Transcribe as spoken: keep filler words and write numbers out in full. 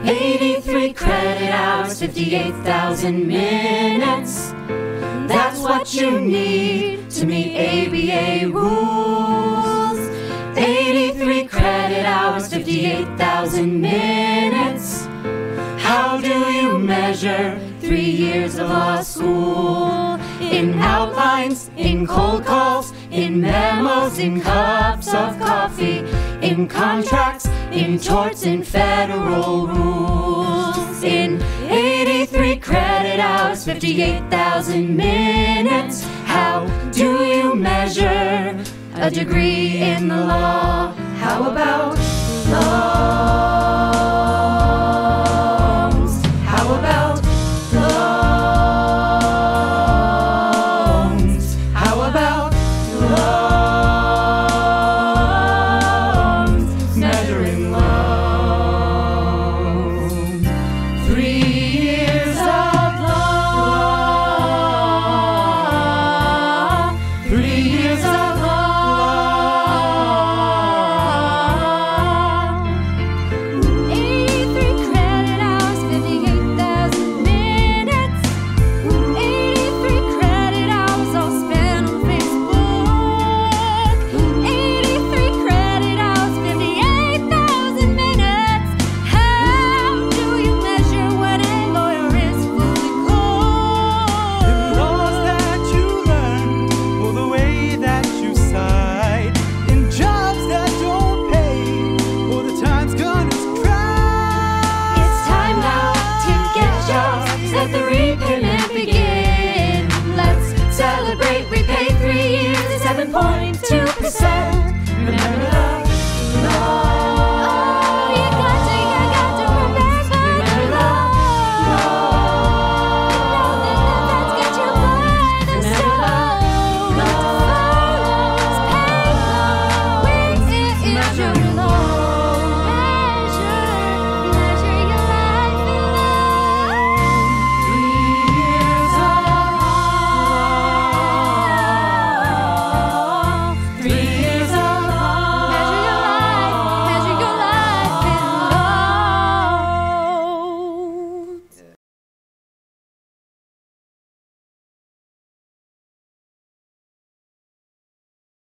eighty-three credit hours, fifty-eight thousand minutes. That's what you need to meet A B A rules. eighty-three credit hours, fifty-eight thousand minutes. How do you measure three years of law school? In outlines, in cold calls, in memos, in cups of coffee, in contracts, in torts, in federal rules. In eighty-three credit hours, fifty-eight thousand minutes. How do you measure a degree in the law? How about loans? How about loans? How about loans? Measuring loans. Three years of law. Three years of let the repayment begin. Let's celebrate, we pay three years at seven point two percent.